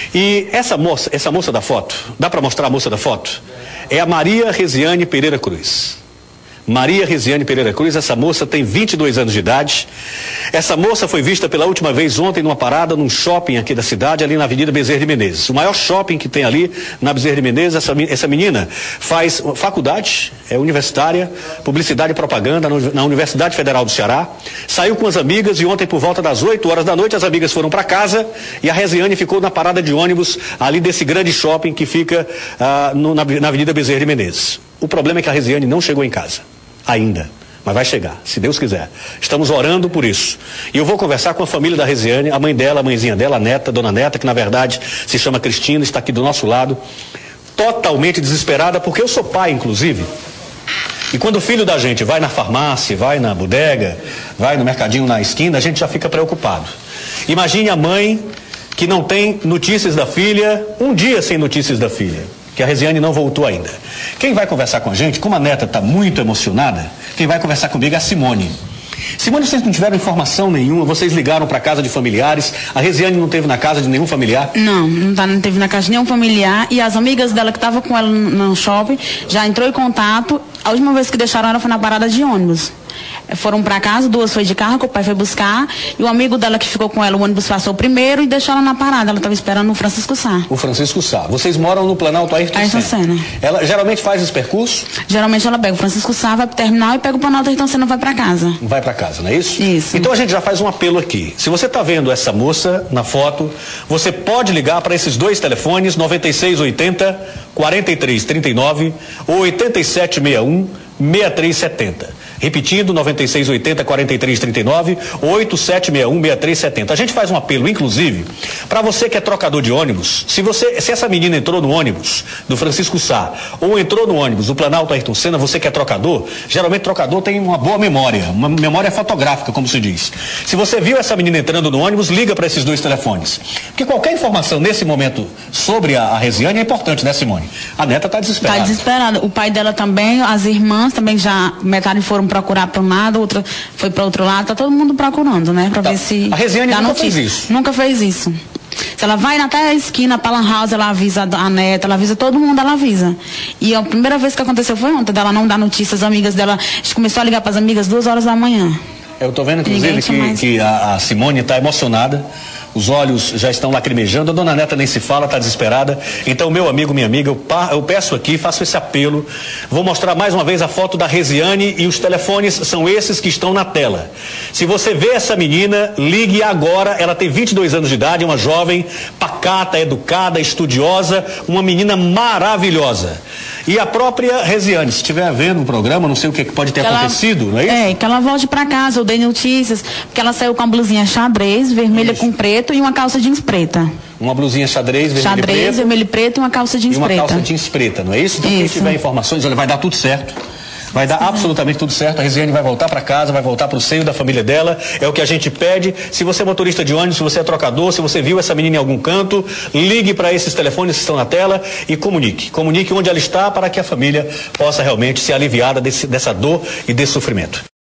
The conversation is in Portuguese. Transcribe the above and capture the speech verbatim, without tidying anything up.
E essa moça, essa moça da foto, dá para mostrar a moça da foto? É a Maria Resiane Pereira Cruz. Maria Resiane Pereira Cruz, essa moça tem vinte e dois anos de idade. Essa moça foi vista pela última vez ontem numa parada num shopping aqui da cidade, ali na Avenida Bezerra de Menezes. O maior shopping que tem ali na Bezerra de Menezes. Essa, essa menina faz faculdade, é universitária, publicidade e propaganda na Universidade Federal do Ceará. Saiu com as amigas e ontem por volta das oito horas da noite as amigas foram para casa e a Resiane ficou na parada de ônibus ali desse grande shopping que fica ah, no, na, na Avenida Bezerra de Menezes. O problema é que a Resiane não chegou em casa. Ainda, mas vai chegar, se Deus quiser. Estamos orando por isso. E eu vou conversar com a família da Resiane, a mãe dela, a mãezinha dela, a neta, a dona Neta, que na verdade se chama Cristina, está aqui do nosso lado, totalmente desesperada, porque eu sou pai, inclusive. E quando o filho da gente vai na farmácia, vai na bodega, vai no mercadinho na esquina, a gente já fica preocupado. Imagine a mãe que não tem notícias da filha, um dia sem notícias da filha, que a Resiane não voltou ainda. Quem vai conversar com a gente, como a neta está muito emocionada, quem vai conversar comigo é a Simone. Simone, vocês não tiveram informação nenhuma, vocês ligaram para casa de familiares, a Resiane não teve na casa de nenhum familiar? Não, não, tá, não teve na casa de nenhum familiar, e as amigas dela que estavam com ela no shopping já entrou em contato. A última vez que deixaram ela foi na parada de ônibus. Foram para casa, duas foi de carro, que o pai foi buscar, e o amigo dela que ficou com ela, o ônibus passou primeiro e deixou ela na parada. Ela estava esperando o Francisco Sá. O Francisco Sá. Vocês moram no Planalto Ayrton, Ayrton Senna. Senna. Ela geralmente faz esse percurso? Geralmente ela pega o Francisco Sá, vai pro terminal e pega o Planalto Ayrton Senna e vai para casa. Vai para casa, não é isso? Isso. Então a gente já faz um apelo aqui. Se você está vendo essa moça na foto, você pode ligar para esses dois telefones, noventa e seis oitenta, quarenta e três trinta e nove ou oitenta e sete sessenta e um, sessenta e três setenta. Repetindo, noventa e seis oitenta, quarenta e três trinta e nove, oito sete seis um, sessenta e três setenta. A gente faz um apelo, inclusive, para você que é trocador de ônibus. Se você, se essa menina entrou no ônibus do Francisco Sá ou entrou no ônibus do Planalto Ayrton Senna, você que é trocador, geralmente trocador tem uma boa memória, uma memória fotográfica, como se diz. Se você viu essa menina entrando no ônibus, liga para esses dois telefones. Porque qualquer informação nesse momento sobre a, a Resiane é importante, né, Simone? A neta está desesperada. Está desesperada. O pai dela também, as irmãs também já, metade foram procurar para um lado, outra foi para outro lado, tá todo mundo procurando, né, para tá. ver se a Resiane nunca notícia. fez isso. Nunca fez isso. Se ela vai até a esquina, para a Lan House, ela avisa a neta, ela avisa todo mundo, ela avisa. E a primeira vez que aconteceu foi ontem, dela não dar notícias, as amigas dela, a gente começou a ligar para as amigas duas horas da manhã. Eu tô vendo, inclusive, que, mais... que a, a Simone está emocionada. Os olhos já estão lacrimejando, a dona Neta nem se fala, está desesperada. Então, meu amigo, minha amiga, eu, pa, eu peço aqui, faço esse apelo. Vou mostrar mais uma vez a foto da Resiane e os telefones são esses que estão na tela. Se você vê essa menina, ligue agora. Ela tem vinte e dois anos de idade, é uma jovem pacata, educada, estudiosa, uma menina maravilhosa. E a própria Resiane, se estiver vendo o programa, não sei o que pode ter que acontecido, ela, não é isso? É, que ela volte para casa, eu dei notícias, porque ela saiu com a blusinha xadrez, vermelha isso. com preto e uma calça jeans preta. Uma blusinha xadrez, vermelho xadrez, e preto. Xadrez, vermelho e preto e uma calça jeans preta. E uma preta. calça jeans preta, não é isso? Então, isso. quem tiver informações, olha, vai dar tudo certo. Vai dar absolutamente tudo certo. A Resiane vai voltar para casa, vai voltar para o seio da família dela. É o que a gente pede. Se você é motorista de ônibus, se você é trocador, se você viu essa menina em algum canto, ligue para esses telefones que estão na tela e comunique. Comunique onde ela está para que a família possa realmente ser aliviada desse, dessa dor e desse sofrimento.